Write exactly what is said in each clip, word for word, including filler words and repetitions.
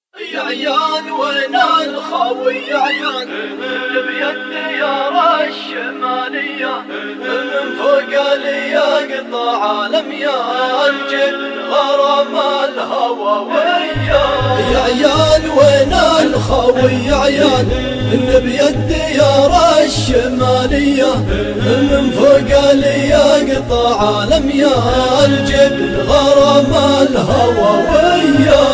يا عيال وين الخوي يا عيال بيد الديار الشمالية من فوق الياقطة عالم يا الجبل غرام الهوى ويا يا عيال وين الخوي يا عيال بيد الديار الشمالية من فوق الياقطة عالم يا الجبل غرام الهوى ويا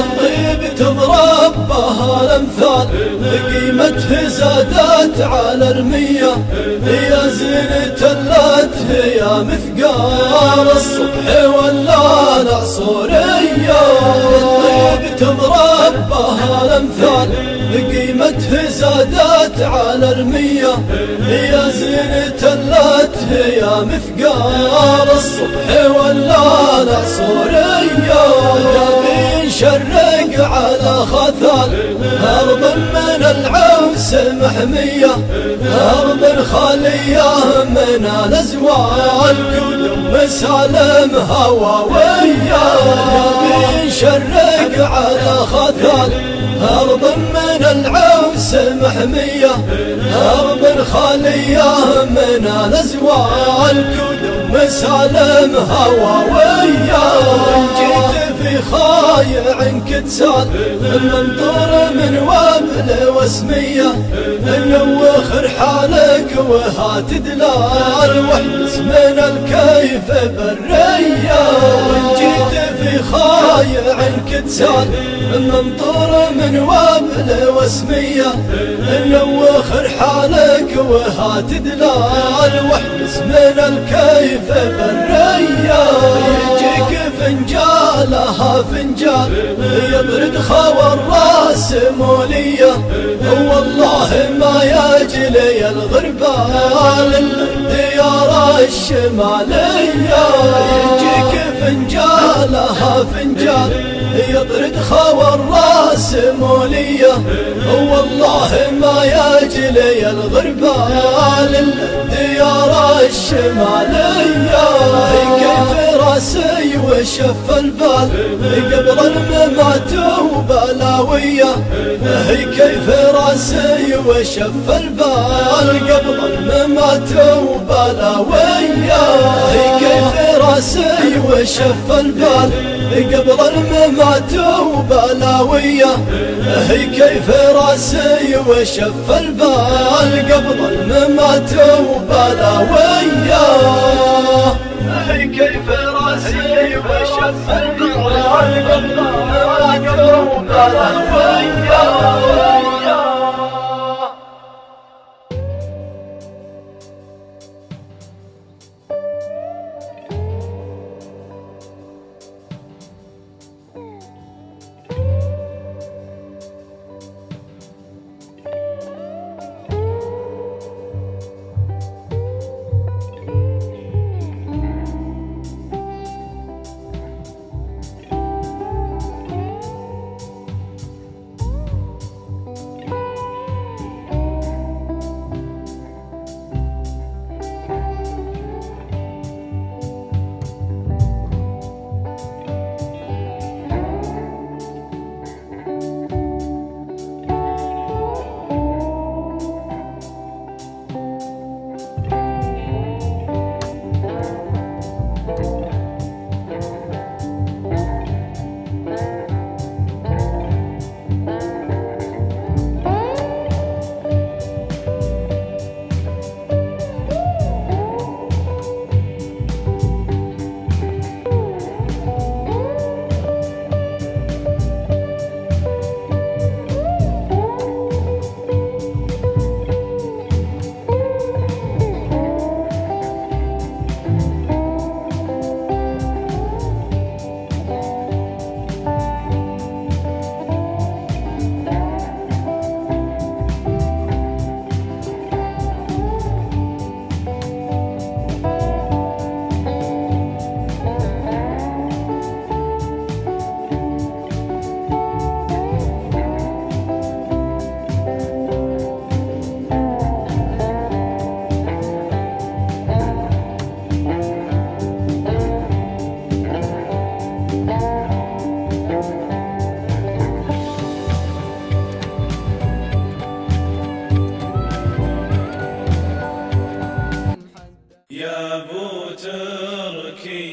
تضرب بها الامثال قيمتها زادت على المية يا زينة اللات يا مثقال الصبح ولا العصورية الطيب تضرب بها الامثال قيمتها زادت على المية يا زينة اللات يا مثقال الصبح ولا العصورية شرق على خثال أرض من العوس محمية أرض خالية من الأزوال كل مسالم هواوية شرق على خثال أرض من العوس محمية أرض خالية من الأزوال كل مسالم هواوية جيت في خايع كتسال المنطور من وابل واسمية نوخر حالك وهات دلال واحبس من الكيف برية جيت في خايع كتسال المنطور من وابل واسمية نوخر حالك وهات دلال واحبس من الكيف برية يجيك فنجالها فنجال يبرد خاور راس مولية والله ما يجلي الغربال الديار الشمالية يجيك فنجالها فنجال يطرد خاور راس مولية والله ما يجلي الغربال الديار الشمالية كيف راسي وشف البال قبل الممات وبلاوية كيف راسي وشف البال قبل الممات وبلاوية كيف راسي وشف البال قبل الممات وبلاوية كيف راسي وشف البال قبل الممات وبلاوية كيف راسي وشف البال قبل الممات وبلاوية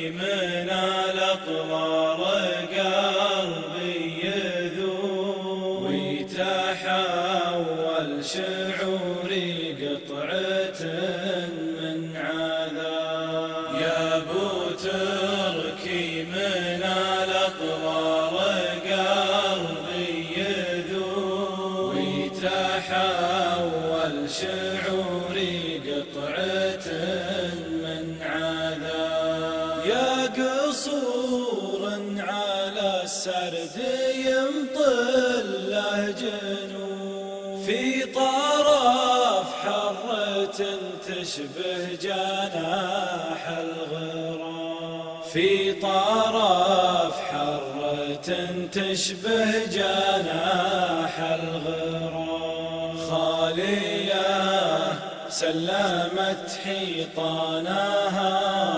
من الأطلال قلبي يذوب ويتحول شعوري قطعة من عذاب يا ابو تركي من الأطلال قلبي يذوب ويتحول شعوري قطعة من عذاب يا قصور على السرد يمطل له جنوب في طرف حرة تشبه جناح الغراب في طرف حرة تشبه جناح الغراب خالية سلمت حيطانها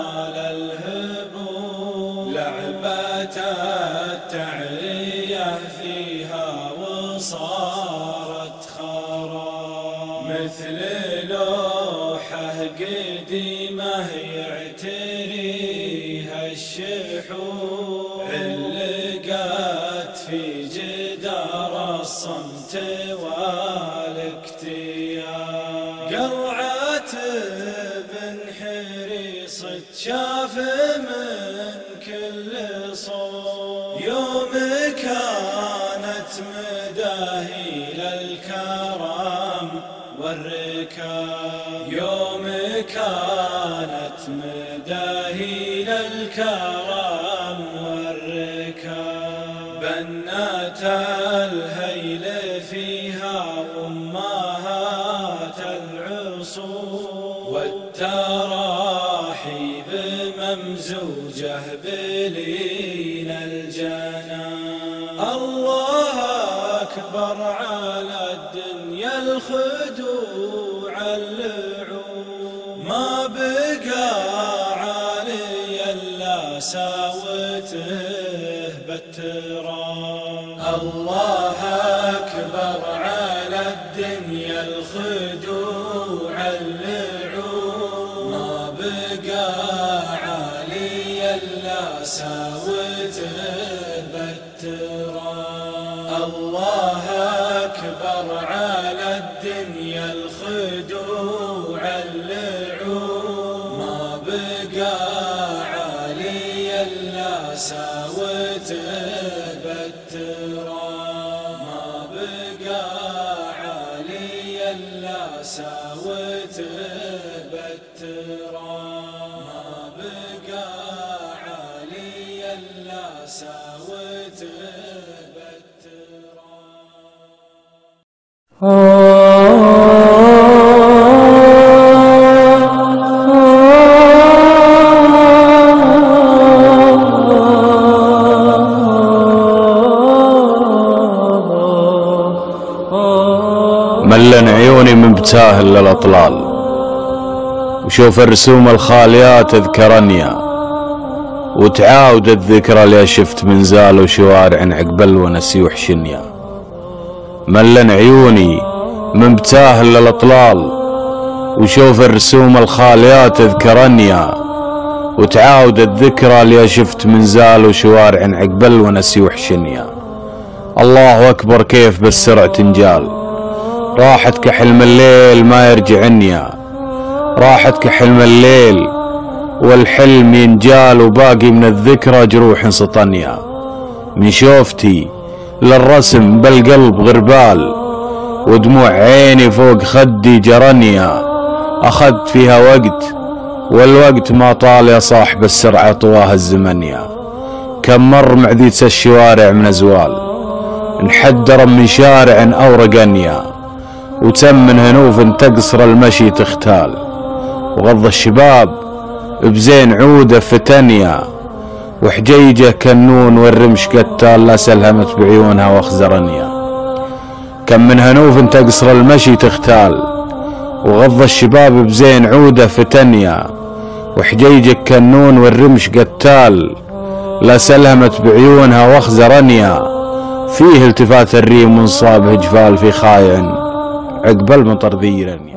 للهبوب لعبة التعرية فيها وصارت خراب مثل لوحة قديمة يعتريها الشحوب علقت في جدار الصمت والاكتياب قلعة بن حريص شاف من كل صوب يوم كانت مداهي للكرم والركاب يوم كانت مداهي للكرم والركاب بنات الهيل فيها أمهات العصور والتراحيب ممزوجة بلين الجنان الله أكبر على الدنيا الخدوع اللعوب ما بقى عالي إلا ساوته بالتراب الله أكبر على الدنيا الخدوع اللعوب ما بقى عالي إلا ساوته بالتراب الله أكبر على الدنيا الخدوع اللعوب ما بقى عالي إلا ساوته بالتراب ما بقى عالي إلا ساوته بالتراب ما بقى عالي إلا ساوته ملن عيوني من بتاهل للأطلال وشوف الرسوم الخاليات اذكرنيا وتعاود الذكرى اللي شفت من زال وشوارع عقبل ونسي وحشنيا ملن عيوني من بتاهل للأطلال وشوف الرسوم الخاليات اذكرنيا وتعاود الذكرى اللي شفت من زال وشوارع عقبل ونسي وحشنيا الله أكبر كيف بالسرع تنجال راحت كحلم الليل ما يرجع عنيا راحت كحلم الليل والحلم ينجال وباقي من الذكرى جروح سطنيا من شوفتي للرسم بالقلب غربال ودموع عيني فوق خدي جرنيا أخذت فيها وقت والوقت ما طال يا صاحب السرعة طواها الزمنيا كم مر معديت الشوارع من أزوال انحدر من شارع أورقنيا وتم من هنوف تقصر المشي تختال وغض الشباب بزين عودة فتنيا وحجيجه كنون والرمش قتال لا سلهمت بعيونها واخزرنيا كم من هنوف تقصر المشي تختال وغض الشباب بزين عودة فتنيا وحجيجك كنون والرمش قتال لا سلهمت بعيونها واخزرنيا فيه التفات الريم منصابه جفال في خايع عقبل مطر ذيرنيا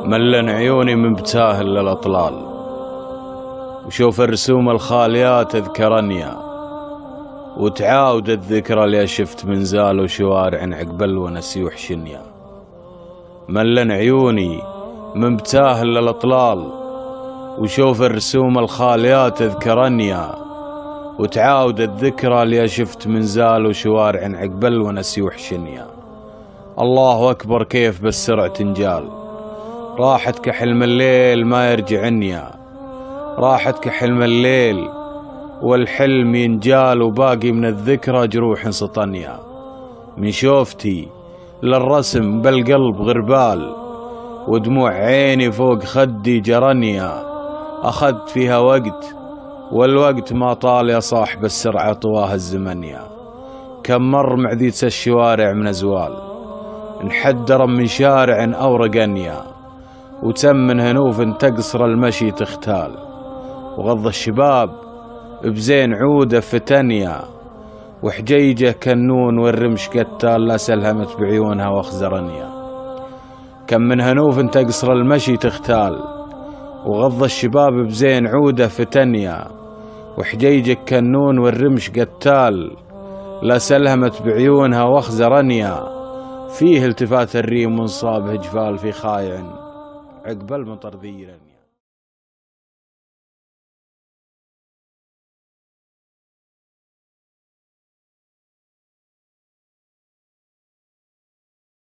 ملن عيوني من بتاهل للأطلال، وشوف الرسوم الخاليات تذكرنيا، وتعاود الذكرى اللي شفت من زال وشوارع عقبل ونسيوح شنيا. ملن عيوني من بتاهل للأطلال، وشوف الرسوم الخاليات تذكرنيا، وتعاود الذكرى اللي شفت من زال وشوارع عقبل ونسيوح شنيا. الله أكبر كيف بالسرع تنجال، راحت كحلم الليل ما يرجع عنيا، راحت كحلم الليل والحلم ينجال، وباقي من الذكرى جروح سطنيا. من شوفتي للرسم بالقلب غربال، ودموع عيني فوق خدي جرنيا. أخذت فيها وقت والوقت ما طال يا صاحب السرعة طواه الزمنيا. كم مر معديت الشوارع من أزوال، انحدر من شارع أو رقنيا، وتم من هنوف تقصر المشي تختال، وغض الشباب بزين عودة فتنيا، وحجيجه كنون والرمش قتال لا سلهمت بعيونها واخزرنيا. كم من هنوف تقصر المشي تختال، وغض الشباب بزين عودة فتنيا، وحجيجك كنون والرمش قتال لا سلهمت بعيونها واخزرنيا. فيه التفات الريم وانصاب هجفال في خايع عقب المطر ذيرني.